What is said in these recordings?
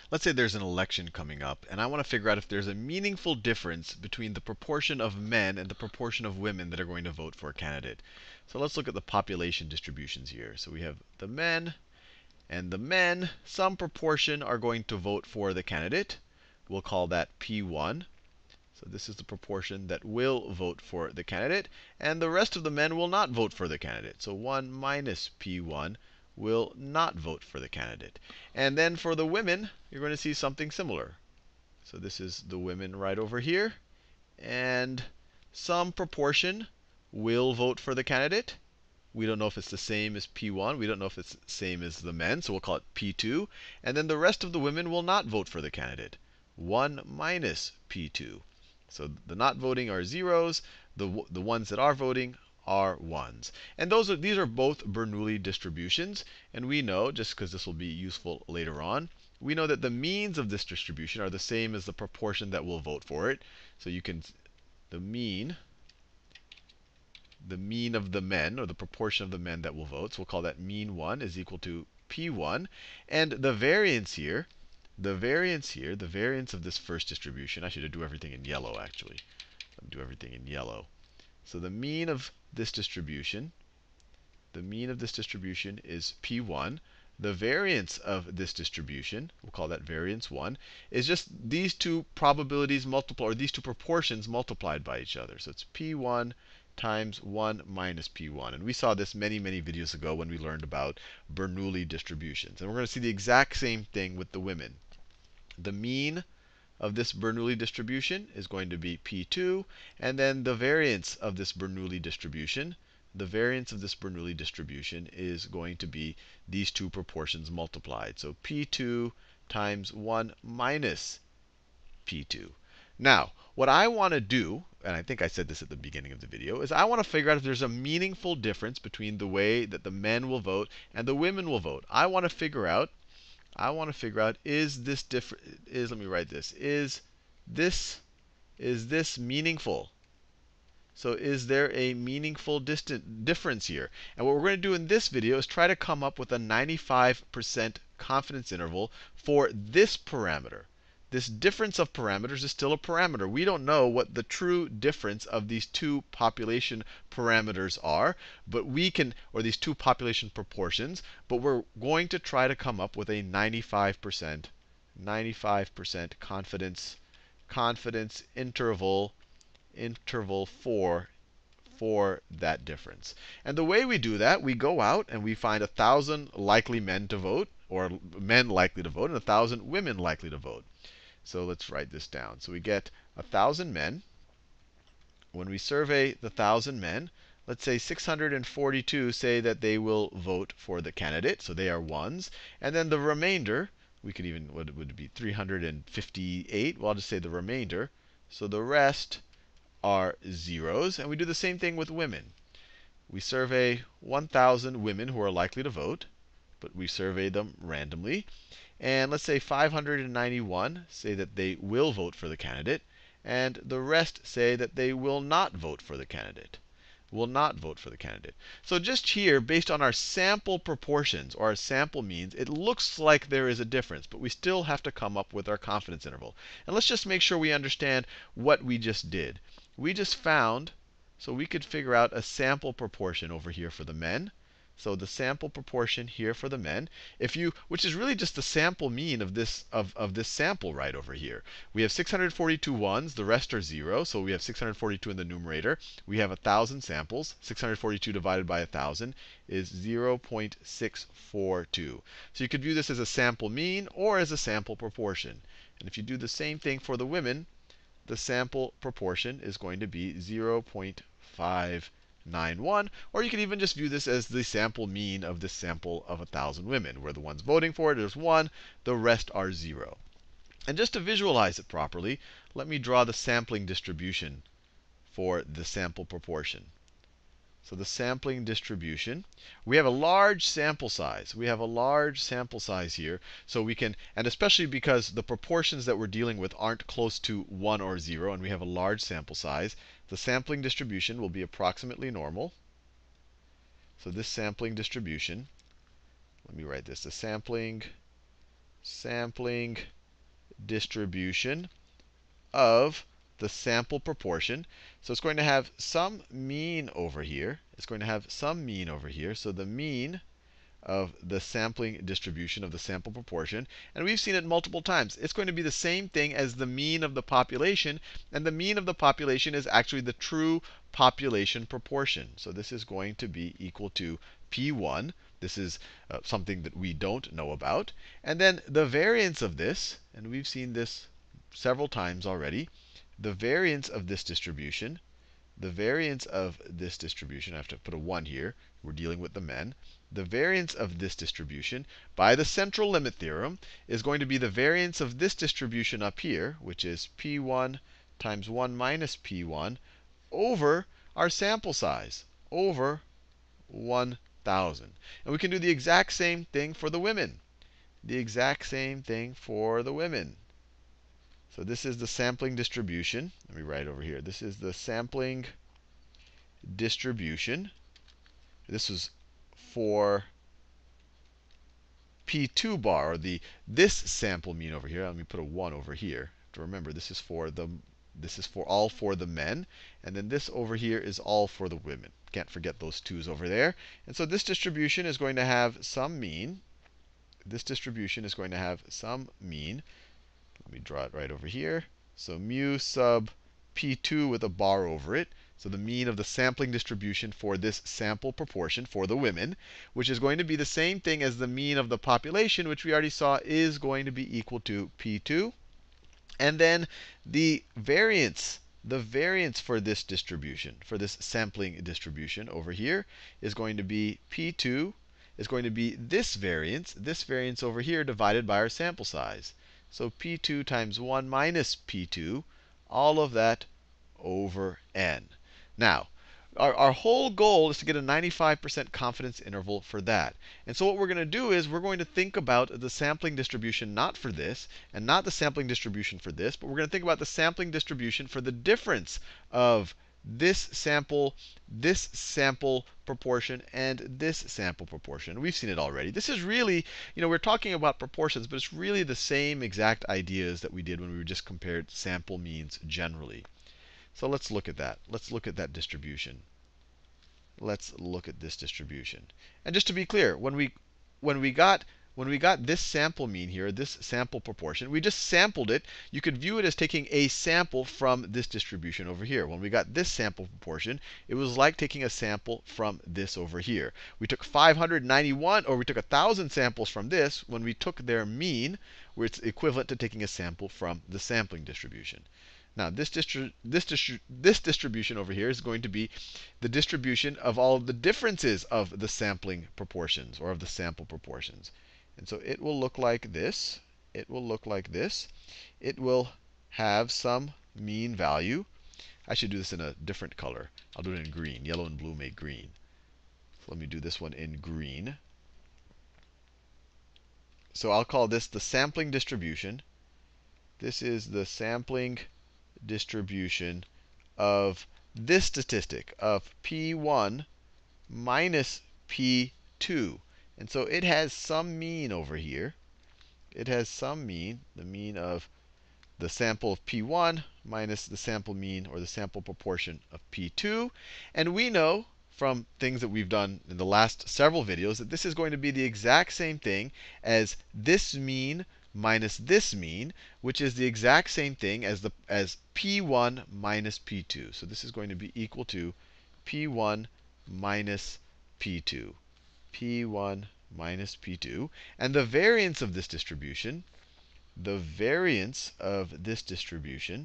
let's say there's an election coming up, and I want to figure out if there's a meaningful difference between the proportion of men and the proportion of women that are going to vote for a candidate. So let's look at the population distributions here. So we have the men, and the men, some proportion are going to vote for the candidate. We'll call that P1. So this is the proportion that will vote for the candidate. And the rest of the men will not vote for the candidate. So 1 minus P1 will not vote for the candidate. And then for the women, you're going to see something similar. So this is the women right over here. And some proportion will vote for the candidate. We don't know if it's the same as P1. We don't know if it's the same as the men, so we'll call it P2. And then the rest of the women will not vote for the candidate. 1 minus P2. So the not voting are zeros. The ones that are voting are ones. And these are both Bernoulli distributions. And we know, just because this will be useful later on, we know that the means of this distribution are the same as the proportion that will vote for it. So you can, the mean of the men, or the proportion of the men that will vote, so we'll call that mean 1 is equal to P1. And the variance here, the variance of this first distribution, I should do everything in yellow, actually. Do everything in yellow. So the mean of this distribution, is P1. The variance of this distribution, we'll call that variance 1, is just these two probabilities multiplied, or these two proportions multiplied by each other. So it's P1 times 1 minus P1. And we saw this many, many videos ago when we learned about Bernoulli distributions. And we're going to see the exact same thing with the women. The mean of this Bernoulli distribution is going to be P2. And then the variance of this Bernoulli distribution, is going to be these two proportions multiplied. So P2 times 1 minus P2. Now, what I want to do, and I think I said this at the beginning of the video, is I want to figure out if there's a meaningful difference between the way that the men will vote and the women will vote. I want to figure out, is this different? Let me write this. Is this meaningful? So is there a meaningful difference here? And what we're going to do in this video is try to come up with a 95% confidence interval for this parameter. This difference of parameters is still a parameter. We don't know what the true difference of these two population parameters are, but we can, or these two population proportions, but we're going to try to come up with a 95% confidence interval for that difference. And the way we do that, we go out and we find 1,000 likely men to vote, or men likely to vote, and 1,000 women likely to vote. So let's write this down. So we get 1,000 men. When we survey the 1,000 men, let's say 642 say that they will vote for the candidate. So they are ones. And then the remainder, we could even, what would it be, 358? Well, I'll just say the remainder. So the rest are zeros. And we do the same thing with women. We survey 1,000 women who are likely to vote, but we survey them randomly. And let's say 591 say that they will vote for the candidate, and the rest say that they will not vote for the candidate. So just here, based on our sample proportions, or our sample means, it looks like there is a difference, but we still have to come up with our confidence interval. And let's just make sure we understand what we just did. We just found, so we could figure out a sample proportion over here for the men. So the sample proportion here for the men, which is really just the sample mean of this sample right over here. We have 642 ones, the rest are 0, so we have 642 in the numerator. We have 1,000 samples. 642 divided by 1,000 is 0.642. So you could view this as a sample mean or as a sample proportion. And if you do the same thing for the women, the sample proportion is going to be 0.591, or you can even just view this as the sample mean of this sample of 1,000 women, where the ones voting for it is 1, the rest are 0. And just to visualize it properly, let me draw the sampling distribution for the sample proportion. So the sampling distribution, we have a large sample size. We have a large sample size here. So we can, and especially because the proportions that we're dealing with aren't close to 1 or 0, and we have a large sample size, the sampling distribution will be approximately normal. So this sampling distribution, let me write this, the sampling distribution of the sample proportion. So it's going to have some mean over here. It's going to have some mean over here. So the mean of the sampling distribution of the sample proportion. And we've seen it multiple times. It's going to be the same thing as the mean of the population. And the mean of the population is actually the true population proportion. So this is going to be equal to P1. This is something that we don't know about. And then the variance of this, and we've seen this several times already, the variance of this distribution, I have to put a 1 here. We're dealing with the men. The variance of this distribution by the central limit theorem is going to be the variance of this distribution up here, which is P1 times 1 minus P1 over our sample size, over 1,000. And we can do the exact same thing for the women. The exact same thing for the women. So this is the sampling distribution. Let me write over here. This is the sampling distribution. This is for P2 bar, or this sample mean over here. Let me put a 1 over here. To remember, this is for all for the men, and then this over here is all for the women. Can't forget those 2's over there. And so this distribution is going to have some mean. This distribution is going to have some mean. Let me draw it right over here. So mu sub P2 with a bar over it. So the mean of the sampling distribution for this sample proportion for the women, which is going to be the same thing as the mean of the population, which we already saw is going to be equal to P2. And then the variance for this distribution, for this sampling distribution over here, is going to be P2 is going to be this variance over here divided by our sample size. So P2 times 1 minus P2, all of that over n. Now, our whole goal is to get a 95% confidence interval for that. And so what we're going to do is we're going to think about the sampling distribution not for this, and not the sampling distribution for this, but we're going to think about the sampling distribution for the difference of this sample proportion, and this sample proportion. We've seen it already. This is really, we're talking about proportions, but it's really the same exact ideas that we did when we just compared sample means generally. So let's look at that. Let's look at that distribution. Let's look at this distribution. And just to be clear, when we got this sample mean here, this sample proportion, we just sampled it. You could view it as taking a sample from this distribution over here. When we got this sample proportion, it was like taking a sample from this over here. We took 591, or we took 1,000 samples from this. When we took their mean, where it's equivalent to taking a sample from the sampling distribution. Now, this distribution over here is going to be the distribution of all of the differences of the sampling proportions, or of the sample proportions. And so it will look like this. It will look like this. It will have some mean value. I should do this in a different color. I'll do it in green. Yellow and blue make green. So let me do this one in green. So I'll call this the sampling distribution. This is the sampling distribution of this statistic of P1 minus P2. And so it has some mean over here. It has some mean, the mean of the sample of P1 minus the sample mean, or the sample proportion of P2. And we know from things that we've done in the last several videos that this is going to be the exact same thing as this mean minus this mean, which is the exact same thing as P1 minus P2. So this is going to be equal to P1 minus P2. P1 minus P2. And the variance of this distribution, so the variance of this distribution,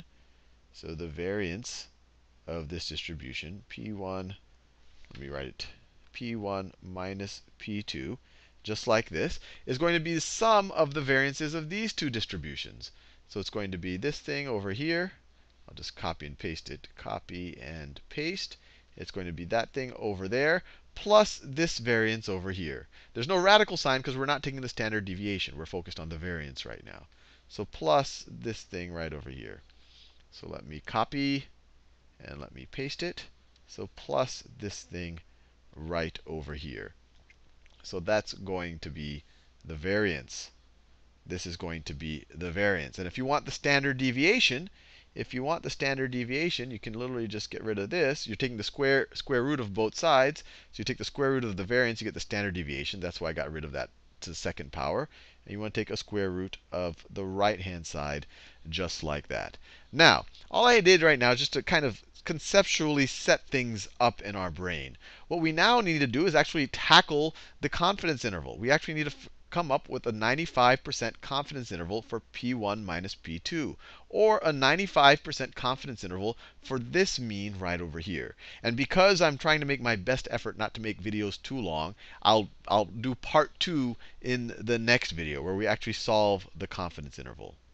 P1, let me write it, P1 minus P2, just like this, is going to be the sum of the variances of these two distributions. So it's going to be this thing over here. I'll just copy and paste it. Copy and paste. It's going to be that thing over there, plus this variance over here. There's no radical sign because we're not taking the standard deviation. We're focused on the variance right now. So plus this thing right over here. So let me copy and let me paste it. So plus this thing right over here. So that's going to be the variance. this is going to be the variance. And if you want the standard deviation, you can literally just get rid of this. You're taking the square root of both sides. So you take the square root of the variance, you get the standard deviation. That's why I got rid of that to the second power. And you want to take a square root of the right-hand side, just like that. Now, all I did right now is just to kind of conceptually set things up in our brain. What we now need to do is actually tackle the confidence interval. We actually need to come up with a 95% confidence interval for P1 minus P2, or a 95% confidence interval for this mean right over here. And because I'm trying to make my best effort not to make videos too long, I'll do part 2 in the next video where we actually solve the confidence interval.